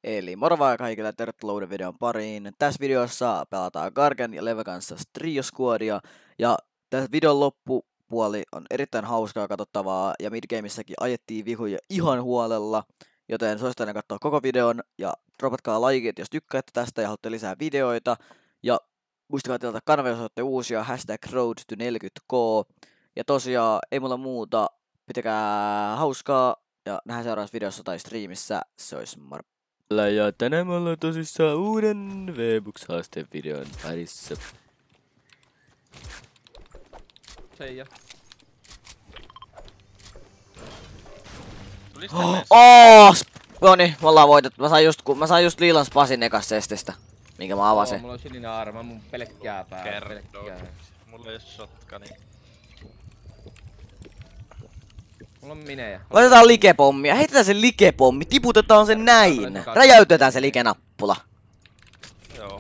Eli moro vaan kaikille, tervetuloa uuden videon pariin. Tässä videossa pelataan Gargan ja Leve kanssa Trio Squadia. Ja tässä videon loppupuoli on erittäin hauskaa katsottavaa. Ja midgameissäkin ajettiin vihuja ihan huolella. Joten suosittelen katsoa koko videon. Ja dropatkaa likeet, jos tykkäätte tästä ja haluatte lisää videoita. Ja muistakaa tilata kanavia, jos olette uusia. #road to 40k. Ja tosiaan ei mulla muuta. Pitäkää hauskaa. Ja nähdään seuraavassa videossa tai striimissä. Se olisi moro. Ja tänään me ollaan tosissaan uuden V-Bucks-haasteen videon parissa. Seija. Noniin, me ollaan voitettu. Mä sain just liilan spasin ekasta testistä, minkä mä avasin. Mulla on sininen arma, mun pelkkää päällä. Kertoo. Mulla ei oo shotkani. Mulla on minejä. Laitetaan likepommia, heitetään se likepommi, tiputetaan se näin. Räjäytetään se likenappula. Joo.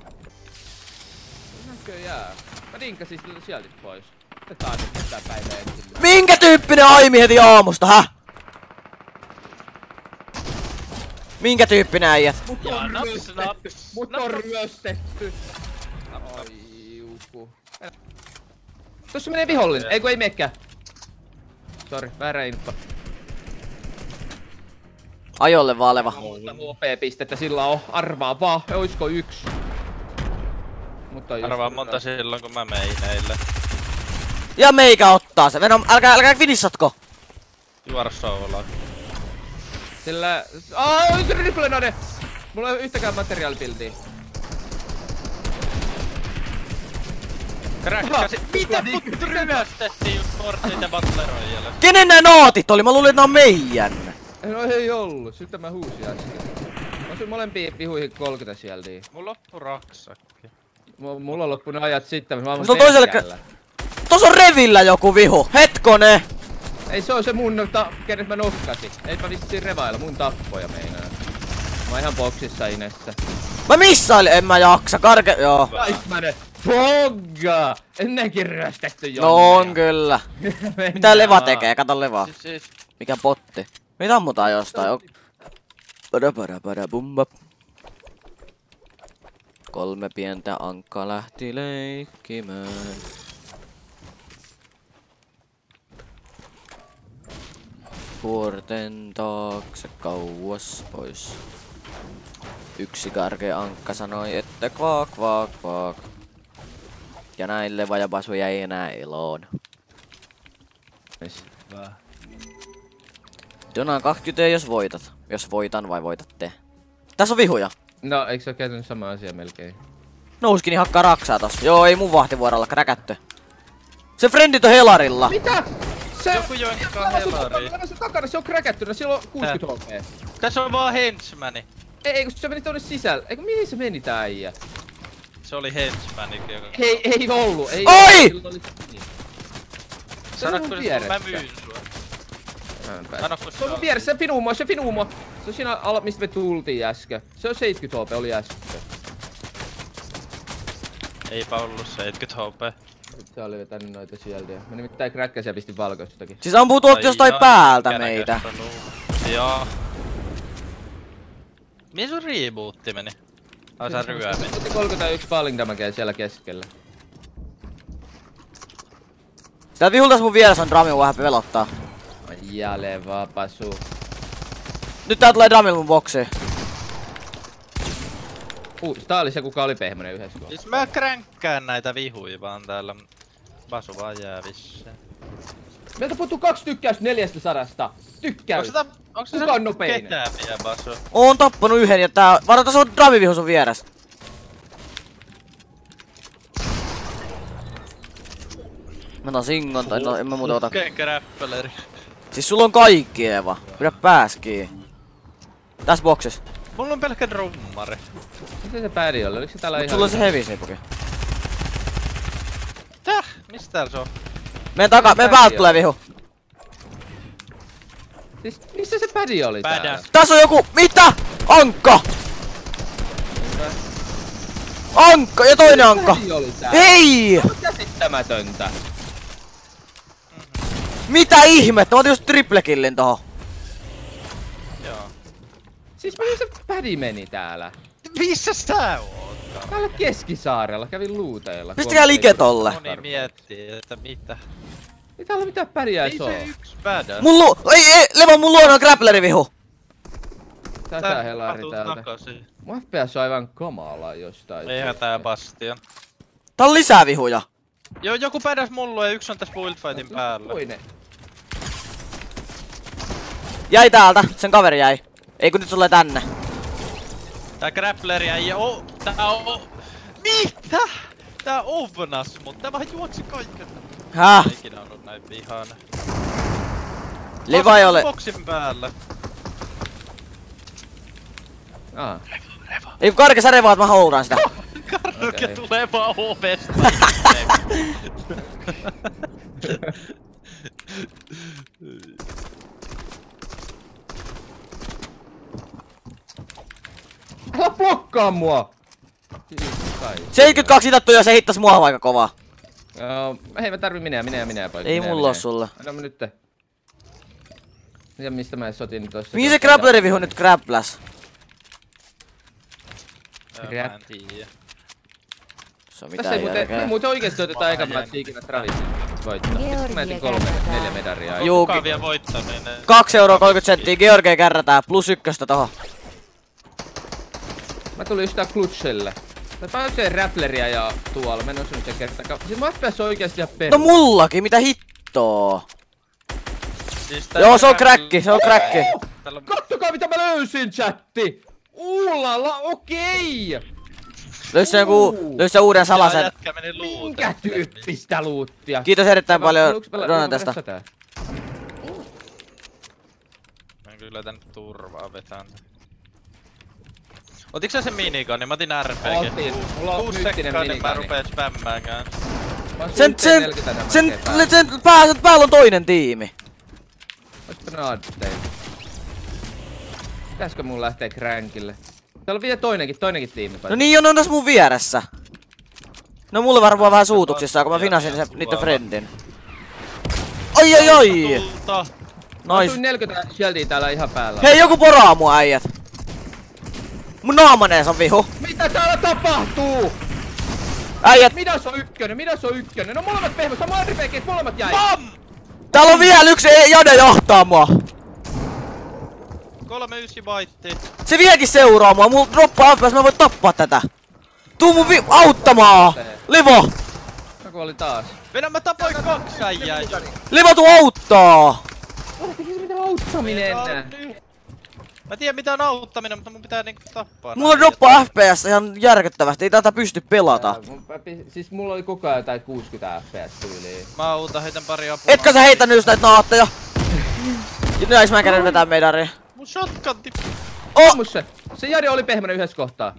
Näköjään. Mä dinkasin sieltä pois. Otetaan nyt tätä päivää ensin. Minkä tyyppinen aimi heti aamusta, häh? Minkä tyyppinen äijät? Mut on ryöstetty. Ai juku. Tossa menee vihollinen. Ei kun ei meekään. Sori, väärä info. Ajolle valeva. Muuta HP-pistettä sillä on. Arvaa vaan, oisko yksi? Mutta arvaa monta silloin kun mä meineille. Ja meikä ottaa se. Venom, älkää finissatko. Juora soolaa. Sillä... se riplenade! Mulla ei oo yhtäkään materiaalibildiä. Kräkkäsi. Mitä mut ryöstettiin just Fortnite ja Battle Royale? Kenen nää nootit oli? Mä luulin, että nää on meidän. No ei ollu, sitten mä huusin äsken. Mä osin molempiin vihuihin 30 sieltä. Mulla loppu raksakki. Mulla on loppunut ajat sitten, mä oon toiselle Tos on revillä joku vihu, hetkone! Ei se on se mun kenet mä nokkasin. Ei mä vissiin revailla, mun tappoja meinaa. Mä oon ihan boksissa Inessä. Mä missailin, en mä jaksa, joo. Naismäne! Pogga! Ennenkin ryöstetty jonneja. No on kyllä. Mitä Leva tekee? Kato Levaa. Siis. Mikä potti? Mitä ammutaan jostain? Pada bumba. 3 pientä ankkaa lähti leikkimään. Vuorten taakse kauas pois. Yksi karkea ankka sanoi, että kvaak kvaak kvaak. Ja näin Leva ja Basu jäi enää eloon. Donaan 20 jos voitat. Jos voitan vai voitatte. Tässä on vihuja. No eikö se oo käytänyt sama asia melkein? Nouskini hakkaa raksaa tossa. Joo, ei mun vahtivuorolla kräkätty. Se friendit on helarilla. Mitä? Se... Joku jonkkaa helariin. Se takana, se on kräkättynä, sillä on 60 HP. Tässä on vaan henchmani. Ei kun se meni tonne sisälle. Eiku mihin se meni tää äijä? Se oli henchmani, joka... Ei ollu, ei Oi! ollu. Sanotko että mä myyn sua? Sanotko se on mun vieressä, se finuumo. Se on siinä alla, mistä me tultiin äsken. Se on 70 HP, oli äsken. Eipä ollu 70 HP. Se oli vetänyt noita sieltä. Mä nimittäin kräkkäsin ja pistin valkoistakin. Siis ampuu tuolta jostain päältä meitä. Joo. Mihin sun rebootti meni? Ai sä ryömin. 31 falling damagea siellä keskellä. Sitä vihultas mun vieressä on Drami, vähän pelottaa. Jaleva pasu. Nyt tää tulee Dramilla mun boksiin. Tää oli se kuka oli pehmonen yhdessä kohtaa. Siis mä kränkkään näitä vihuja vaan täällä. Basu vaan jää vissiin. Meiltä puuttuu 2 tykkäystä 400. Tykkäys! Onks se kuka on nopeinen? ketään vielä Basu? Oon tappanut yhden ja tää... Varo, tässä on Drami vihu sun vieressä. Mä otan singon tai no en mä muuten ota. Grappeleri. Siis sulla on kaikki Eeva. Pidä pääs kiinni. Tässä boksissa. Mulla on pelkkä drummari. Miten se pädi oli? Oliko se täällä Mut ihan... sulla on se heavy snipukin. Täh? Mistä täällä se on? Meidän päältä tulee vihu. Siis missä se pädi oli täällä? Tässä on joku... Mitä? Ankka! Ankka ja toinen ankka! Hei! Se on käsittämätöntä! Mitä ihmettä? Mä otin just triple killin tohon. Joo. Siis mihin se pädi meni täällä? Missä sä oot? Täällä Keskisaarella kävin luuteilla. Pistäkää like tolle. Moni miettii, että mitä. Ei täällä mitään pädiä Ei oo. se yks pädä. Ei, Levo, mun luona on grappleri-vihu. Tätä helari Patuu täältä. takaisin. Mun FPS on aivan kamala jostain. Eihän tää Bastion. Tää on lisää vihuja. Joo, joku pädäs mulle ja yksi on tässä buildfightin päällä. Toinen. Jäi täältä, sen kaveri jäi. Ei kun nyt tulee tänne. Tää grappleri ei oo. Tää on. Mitä? Tää ovnas mut. Tää vaan juoksi kaiken. Häh? Ei ikinä ollut näin vihana. Leva ei ole. Boksin päällä. Ei kun Karke, sä revaat, mä houdaan sitä. Karke Okei. tulee vaan ovesta. Älä blokkaa mua! 72 hitattuja, se hittas mua aika kovaa. Joo, ei mä tarvii minä poika. Ei mulla oo sulle. Anna mä nytte. Ja mistä mä sotin tossa? Mihin se grappleri-vihu nyt grapplas? Mä en tiiä. Se on Tässä mitään ei järkeä. muuten oikeesti otetaan aika matsi ikinä Travisin voittaa. Miksi mä etin 3-4 medaria? Juu, Kuka vie voittaminen? 2,30 €, Georgia kärrätään, plus ykköstä tohon. Mä tulin just tää Clutchille. Mä se Rappleria ja tuolla, mä en oo sen kertaa. Siis mä FPS on oikeesti ihan perus. No mullakin, mitä hittoo? Siis tää Joo, se on crackki, se on crackki. Täällä on Kattokaa mitä mä löysin, chatti! Uulala, okei! Löysi uuden salasen. jätkä meni luuteen. Minkä tyyppistä luuttia? Kiitos erittäin paljon Haluuks pelaa Donatesta. tätä? Mä en kyllä tän turvaa vetään. Otitko sä sen minigani? Mä otin RPG. Otin. Mulla on 6 mystinen sekkaa, niin mä minigani. rupeen spämmäänkään. Sen päällä on toinen tiimi. Olisiko naadtein? Pitäisikö mun lähteä crankille? Täällä on vielä toinenkin tiimi. No niin, on tässä mun vieressä. No mulle varmaan vähän suutuksissa, kun mä finasin sen niitten friendin. Ai! Tulta! Mä Nois. tulin 40 shieldia täällä ihan päällä. Hei, joku poraa mua äijät. Mun naamanees on vihu. Mitä täällä tapahtuu? Äijät, Midas on ykkönen? No molemmat pehmos, sama RPGs, molemmat jäi. PAM! täällä on vielä yksi, Jade johtaa mua. 39 baitti. Se vieläkin seuraa mua, mulla droppaa FPS, mä voin tappaa tätä. Tuu mun auttamaan! Levo! Mä kuolin taas. Venä mä tapoin 2 äijää jo. Levo tuu auttaa! Tekis mitä auttaminen? Mä tiedän mitä on auttaminen, mutta mun pitää niinku tappaa. Mulla droppaa FPS ihan järkyttävästi, ei tätä pysty pelata. Siis mulla oli koko ajan jotain 60 FPS tyyliin. Mä autan, heitän pari apua. Etkö sä heittänyt just näitä naatteja? Näis mä käden vetää meidari. Mun shotgun tippu. Ammu se! Se Jari oli pehmeänä yhdessä kohtaa.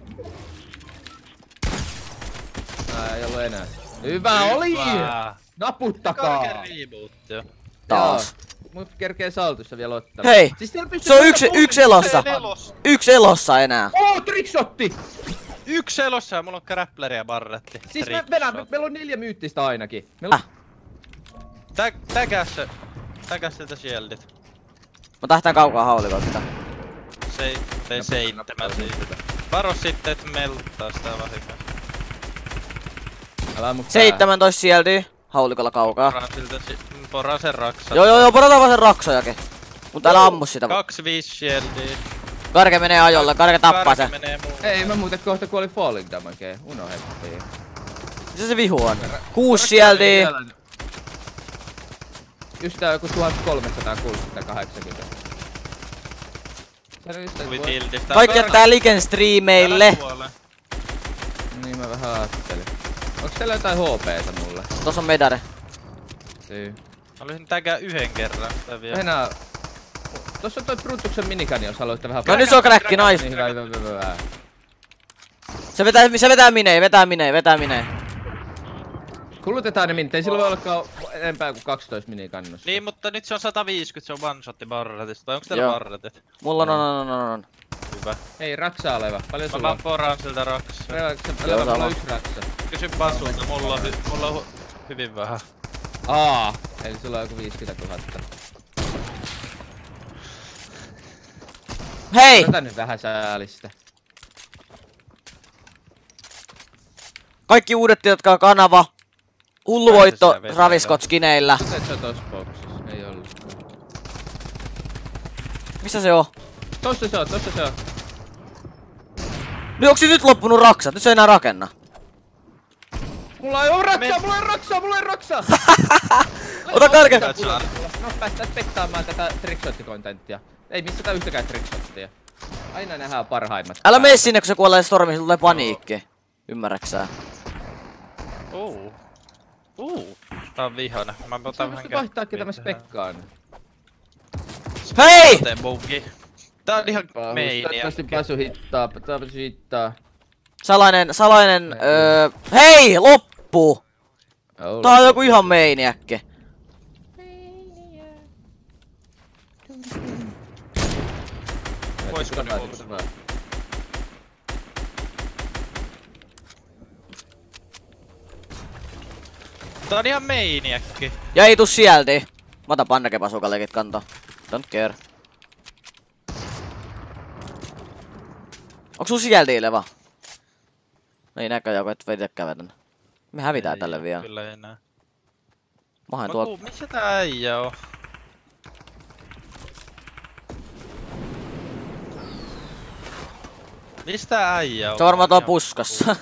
Ei ollu enää. Hyvä oli! Naputtakaa! Karke reboot jo. Taas. Joo, mut kerkee saltussa vielä ottaa. Hei! Siis siellä pystyy Se on ottaa yksi elossa. Nelos. Yksi elossa enää. Trickshotti! Yksi elossa ja mulla on grappleri ja barretti. Siis me vedään, meillä on 4 myyttistä ainakin. Meillä Täkäs sieltä shieldit. Mä tähtään kaukaa haulikon sitä. Se 7 siitä. Varo sitten, et melttaa sitä vahingossa. Älä ammu 17 shieldia. Haulikolla kaukaa. Poraan sen raksa. Joo, porataan vaan sen raksojakin. Mut älä ammu sitä. 25 shieldia. Karke menee ajolle, Karke tappaa se. Menee muu. Ei mä muuten kohta kuoli falling damageen. Unohdettiin. Missä se vihu on? 6 shieldia. Just tää joku 1360-80. Se on just Tuli tiltistä. Kaikki jättää liken striimeille. Niin mä vähän ajattelin. Onks teillä jotain HP:tä mulle? Tossa on medare. Ei. Mä olisin tägää yhden kerran. Enää... Tossa on toi Brutuksen minikani, jos haluatte vähän... No nyt se on crackki, nice. Niin hyvä. Se vetää minei. Kulutetaan ne minit, ei sillä voi ollakaan enempää kuin 12 minikannussa. Niin, mutta nyt se on 150, se on one shotti barretista. Vai onks teillä Joo. barretit? Mulla on. Hyvä. Ei, raksaa oleva. Paljon Mä sulla vaan on? poraan siltä raksaa. Mulla on 1 raksa. Kysy Basulta, mulla on hyvin vähän. Eli sulla on joku 50 000. Hei! Ota nyt vähän säälistä. Kaikki uudet tilatkaa kanava. Hullu voitto Raviskot skineillä. Se on tossa boksissa. Ei ollut. Missä se on? Tossa se on, tossa se on. Niin onks nyt loppunut raksat? Nyt se ei enää rakenna. Mulla ei oo raksaa, mulla ei raksaa! Ota Karken! No päästään spektaamaan tätä trickshot-kontenttia. Ei missään yhtäkään trickshottia. Aina nähdään parhaimmat. Älä mene sinne, kun se kuolee stormiin, tulee paniikki. Ymmärräksää? Tää on vihana. Mä otan vähän kättä. Vaihtaakin tämä spekkaan. Hei! Tää on ihan meiniä. Toivottavasti Pasu hittaa. Salainen, hei! Loppu! Tää on joku ihan meiniäkki. Voisiko ne olla? Tää on ihan meiniäkki. Ja ei tuu sieltä. Mä otan pannakepasukallekin kanto. Don't care. Onks sun sieltä Leva? No ei näköjään, kun et veitä kävetä. Me hävitään Ei, tälle vielä. Kyllä ei näe. Mä haen tuolta. Missä tää äijä on? Mistä äijä on? Se on varmaan tuolla puskassa.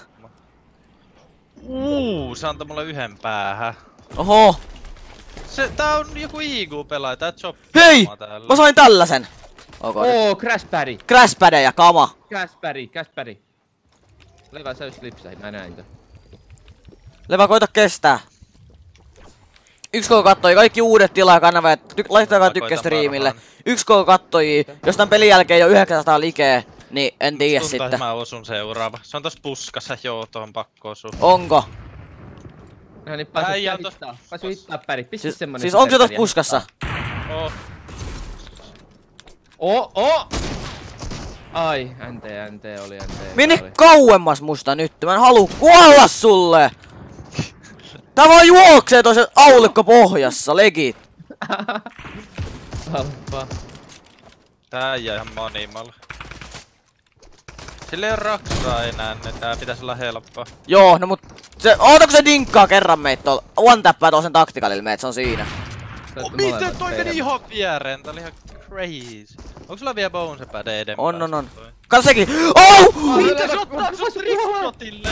Se antoi mulle yhden päähän. Oho! Tää on joku IQ-pelaaja, tää choppaa Hei! täällä. Mä sain tällaisen! Crash Paddy! Crash Paddy ja kama! Crash Paddy! Levä sä just lipsähin, mä näin tän. Leva, koita kestää. 1K kattoi kaikki uudet tilaa kanava, laittakaa tykkästriimille. 1K kattoi, jos tän pelin jälkeen jo 900 likeä, niin en tiedä sitten. Mä osun seuraava. Se on tossa puskassa, joo, tohon pakko osua. Onko? No niin, Pasu hittaa Paddy, pistä semmonen. Siis onko se tossa puskassa? Ai, NT oli. Mene kauemmas musta nyt, mä en haluu kuolla sulle! Tää vaan juoksee toisen aulikko pohjassa, legit! Alppa. Tää jää ihan monimalla. Sillä ei oo raksaa enää, niin tää pitäis olla helppoa. Joo, no mut ootako se dinkkaa kerran meitä tuolla? One tappaa toisen taktikalilla meitä, se on siinä. Miten toi meni ihan viereen? Tää oli ihan crazy. Onko sulla vielä bone päde edempää? On. Kato sekin! Oh! Miten se ottaa sut trickshotille?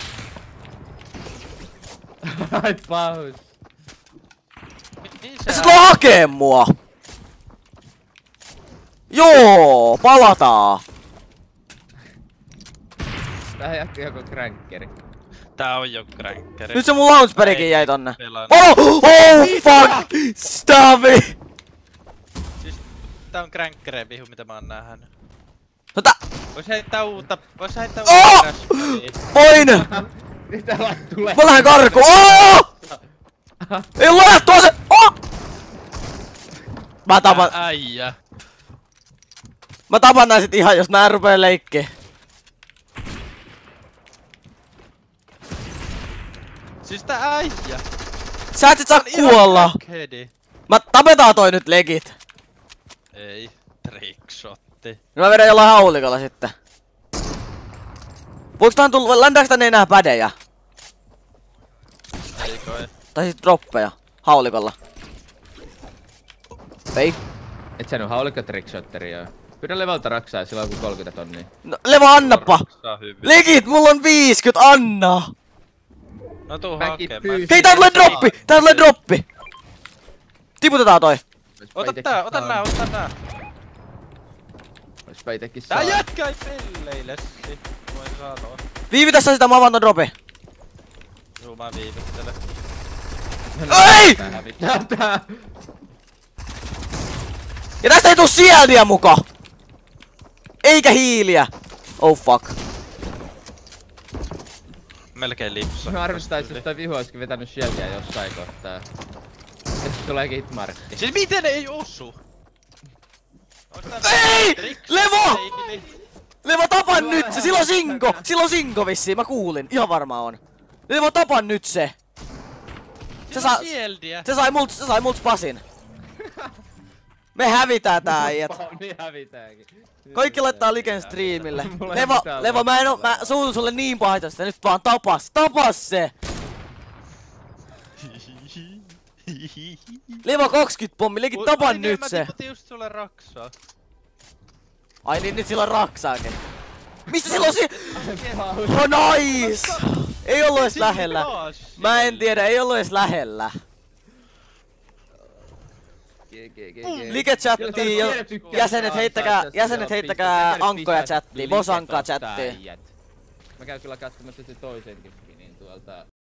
Ai pahus. Se tulee hakee mua! Joo, palataan! Tää jätti joku crankeri. Tää on jo crankeri. Nyt se mun launchpadikin jäi tonne. Oh Fuck! Stop it! Siis tää on crankkereen vihu mitä mä oon nähnyt. No tää... Vois heittää uutta Crash. Voin! Mitä vaan tulee? Mä lähden karkuun! Ei oo ladattua se! Mä tapan... Äijä. Mä tapan nää sit ihan jos nää rupee leikkiä. Siis tää äijä. Sä et saa kuolla! Mä tapetaan toi nyt legit. Ei, trickshotti. No mä vedän jollain haulikolla sitten. Voiks tän tulla, läntäks tänne enää pädejä? Ei kai. Tai sit droppeja. Haulikolla. Ei. Et sä nu haulikko trickshotteria. Pyydä Levalta raksaa silloin kun 30 tonnia. No, Leva annappa! Legit, mulla on 50, anna! No tuu hakemaan. Hei, tää tulee droppi! Tää tulee droppi! Tiputetaan toi! Ota nää. Oispa itekin Tää saa. jätkä ei pelleilessi. Voin sanoa. Viivitä sä sitä, mä avaan ton dropi. Juu, mä viivyttelen. Ei! Tää. Ja tästä ei tuu sieltiä muka! Eikä hiiliä! Oh fuck. Melkein lipsa. Mä arvistais, jos toi vihu olisikin vetänyt shieldia jossain kohtaa. Et tuleekin hitmarkki. Siis miten ei osu? Ei! Levo! Levo, tapan nyt se! Silloin Sinko! Silloin Sinko vissiin, mä kuulin. Ihan varmaan on. Levo, tapan nyt se! Se sai mult spasin. Me hävitään tää äijät. Niin hävitäänkin. Kaikki laittaa liken streamille. Mulla ei mitään Levo, mä suutun sulle niin pahasti, nyt vaan tapas se! Levo 20 pommi, likin tapan nyt se! Mä tiputin just sulle raksaa. Ai niin, nyt sillä on raksaakin. Mistä sillä on Oh nice! Ei ollu edes lähellä. Mä en tiedä, ei ollu edes lähellä. Like chattiin jo. Jäsenet heittäkää ankkoja chattiin. Bosankaa chattiin. Mä käyn kyllä katsomassa se toisenkin skinin tuolta.